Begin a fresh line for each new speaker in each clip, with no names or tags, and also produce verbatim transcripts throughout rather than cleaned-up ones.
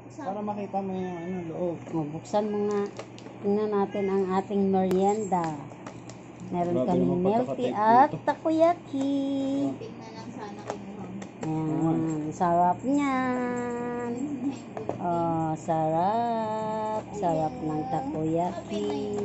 Para makita mo yung ano, loob.
O, buksan mo nga. Tingnan natin ang ating merienda. Meron
Grabe
kaming
naman
milk tea
pagkaka-tape
at
dito.
takoyaki.
Tingnan lang sana kinuha mo.
Ayan, sarap niyan. Oh, sarap. Sarap ng takoyaki.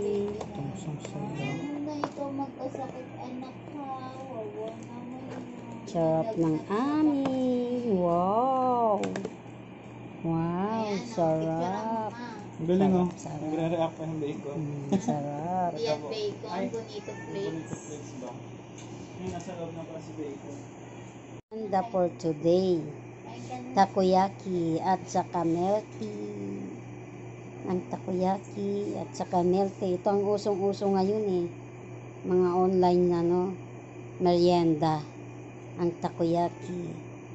Ano na ito magkasakit anak ka? Wawa naman.
Sarap ng amin. Wow. Wow, sarap.
Ang galing oh.
Sarap.
Nagre-react pa yung bacon.
Mm, sarap.
Yan bacon,
Ay,
bonito
Bonito
flakes.
flakes ba? Yung nasa loob na pala si bacon.
Ganda for today. Takoyaki at saka milk tea. Ang takoyaki at saka milk tea. Ito ang usong-uso ngayon eh. Mga online na no. Merienda. Ang takoyaki.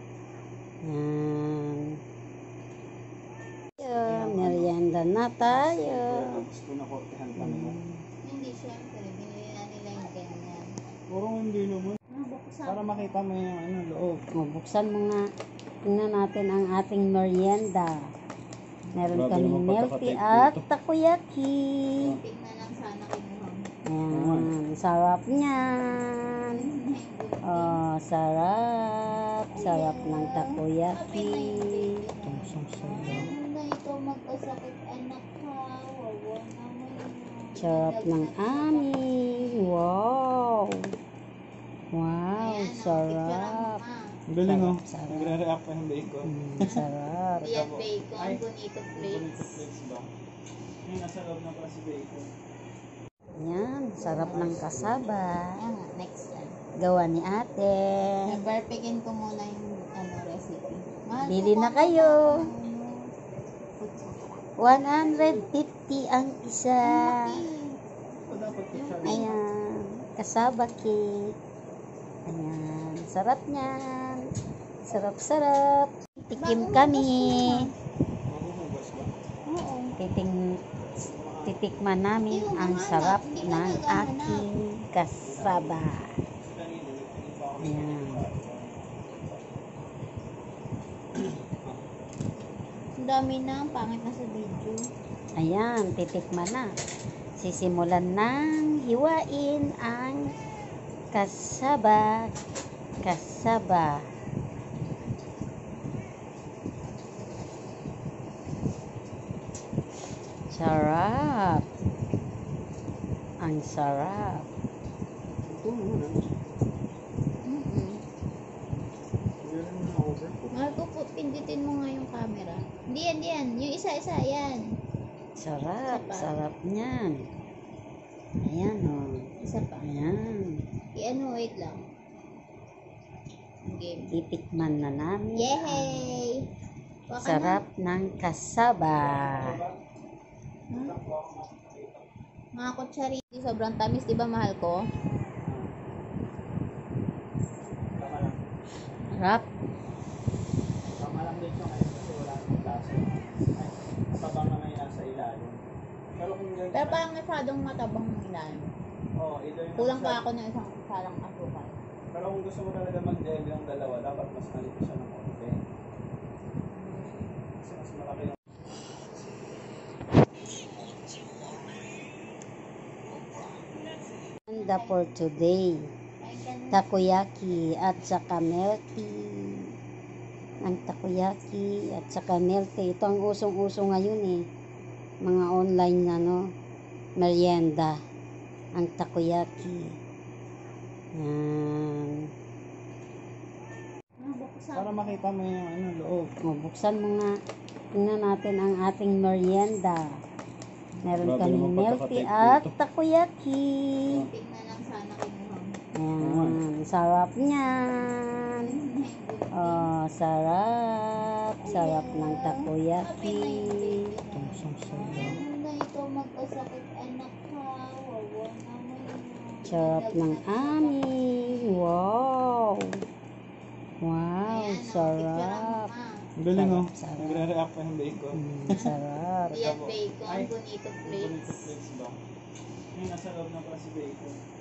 Yan. Yeah, merienda na tayo.
Tapos ko nakortehan pa nila.
Hindi syempre, binili na nila yung ganyan.
Puro hindi naman. Para makita mo yung ano, loob.
O, buksan mo nga. Tingnan natin ang ating merienda. Meron
Grabe
kaming
naman
milk tea
pagkaka-tape
at
dito.
takoyaki.
Tingnan lang sana kinuha mo.
Ayan, sarap niyan. Oh, sarap. Sarap ng takoyaki.
Ano na ito magkasakit anak ka? Wawa naman.
Sarap ng amin. Wow. Wow, sarap.
Ang galing oh.
Sarap.
Nagre-react pa yung bacon.
Mm, sarap.
Yan bacon,
Ay,
bonito
Bonito
flakes.
flakes ba? Yung nasa loob na pala si bacon.
Yan, sarap ng kasaba.
Ayan nga, next time.
Gawa ni ate.
Nabarpikin ko muna yung ano, recipe. Mahal
Bili
ko
na
pa
kayo.
ba? Kutsara.
one hundred fifty ang isa.
O dapat kutsara.
Ayan, kasaba cake. Ayan, sarap niyan. Sarap-sarap. Tikim kami.
Mahuhugas ba?
Oo.
Titing, titikman namin ang sarap ng aking kasaba. Ayan.
Ang dami na, ang pangit na sa video.
Ayan, titikman na. Sisimulan ng hiwain ang kasaba. Kasaba. Sarap. Ang sarap.
Ito naman ah.
Mm-mm.
Meron na overcook.
Mahal ko po, pindutin mo nga yung camera. Hindi yan, hindi yan. Yung isa-isa, yan.
Sarap.
Isa pa.
Sarap niyan. Ayan o. Oh.
Isa pa.
Ayan.
I-ano, wait lang. Game.
Titikman na namin.
Yay! Baka
Sarap ng kasaba.
Hmm? Mga kutsariti, sobrang tamis, di ba mahal ko?
Tama lang.
Sarap.
Tama lang din siya ngayon kasi wala nang lasa. Ay, matabang na ngayon nasa ilalim. Pero kung ganyan,
Pero parang masyadong matabang ng ilan.
oh, either yung
Kulang
isa-
pa ako ng isang salang asukal.
Pero kung gusto mo talaga mag-gel yung dalawa, dapat mas malito siya ng konti. Kasi mas malaki yung...
Ganda for today. Takoyaki at saka milk tea. Ang takoyaki at saka milk tea. Ito ang usong-uso ngayon eh. Mga online na no. Merienda. Ang takoyaki. Yan.
Para makita mo yung ano, loob.
O, buksan mo nga. Tingnan natin ang ating merienda. Meron
Grabe
kaming
naman
milk tea
pagkaka-tape
at
dito.
takoyaki.
Tingnan lang sana kinuha mo.
Ayan, sarap niyan. Oh, sarap. Sarap ng takoyaki.
Ano na ito magkasakit anak ka? Wawa naman.
Sarap ng amin. Wow. Wow, sarap.
Ang galing oh.
Sarap.
Nagre-react pa yung bacon.
Mm, sarap.
Yan bacon,
Ay,
bonito
Bonito
flakes.
flakes ba? Yung nasa loob na pala si bacon.